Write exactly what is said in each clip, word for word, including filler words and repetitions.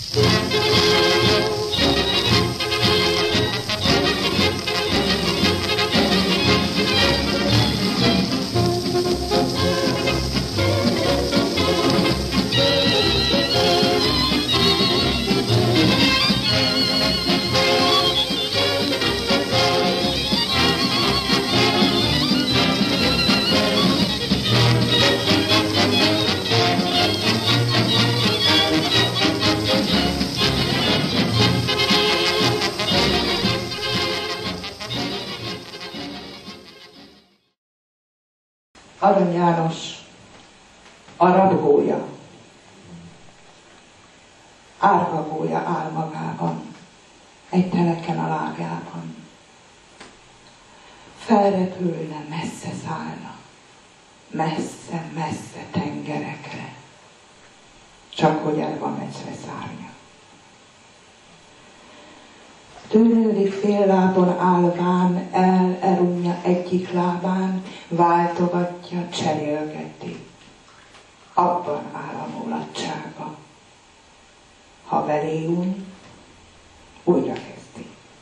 Arany János, a rabgója. Árvagója áll magában, egy teleken a lábjában. Felrepülne, messze szállna, messze-messze tengerekre, csak hogy el van meccsre szárnya. Tűnődik fél lábon állván, el elunja egyik lábán, váltogatja, cserélgeti. Abban áll a mulatsága. Ha velé úny, újra kezdi.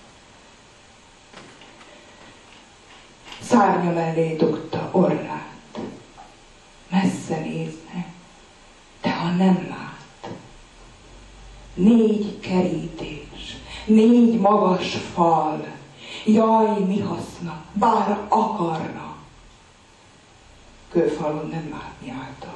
Szárnya mellé dugta orrát. Messze nézne, de ha nem lát. Négy kerítés, négy magas fal, jaj, mi haszna, bár akarna, kőfalon nem látni által.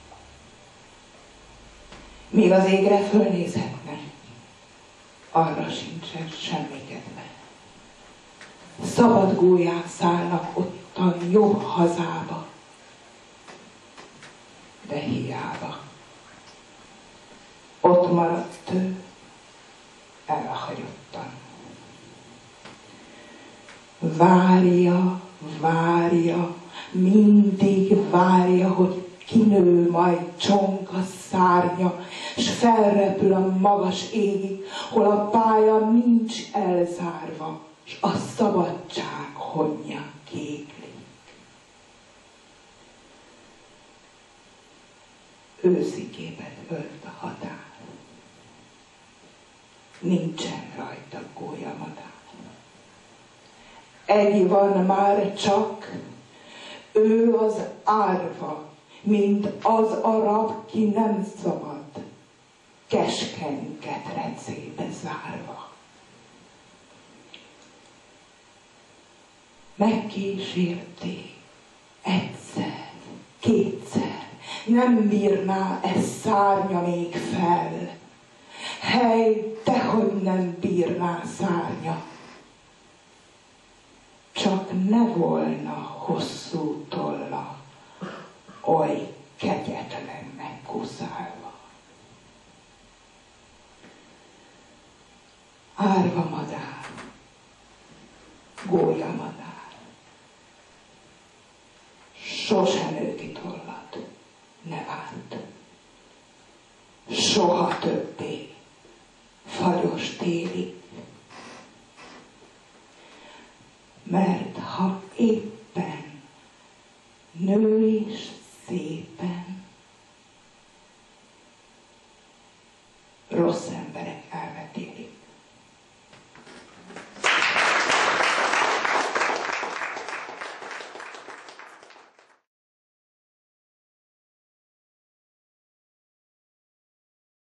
Míg az égre fölnézhetne, arra sincsen semmi kedve. Szabad gólyák szállnak ottan jobb hazába, de hiába. Ott maradt ő, elhagyottan. Várja, várja, mindig várja, hogy kinő majd csonka szárnya, s felrepül a magas égig, hol a pálya nincs elzárva, s a szabadság honnya kéklik. Őszi képet ölt a határ. Nincsen rajta gólyamadár. Egy van már csak, ő az árva, mint az a rab, ki nem szabad, keskeny ketrecébe zárva. Megkísérték egyszer, kétszer, nem bírná ez szárnya még fel. Hely, dehogy nem bírná szárnya. Csak ne volna hosszú tolla, oly kegyetlen megkuszálva. Árva madár, gólya madár, sose nő ki tollat, ne várt. Soha többé fagyos téli. Mert ha éppen nő is szépen, rossz emberek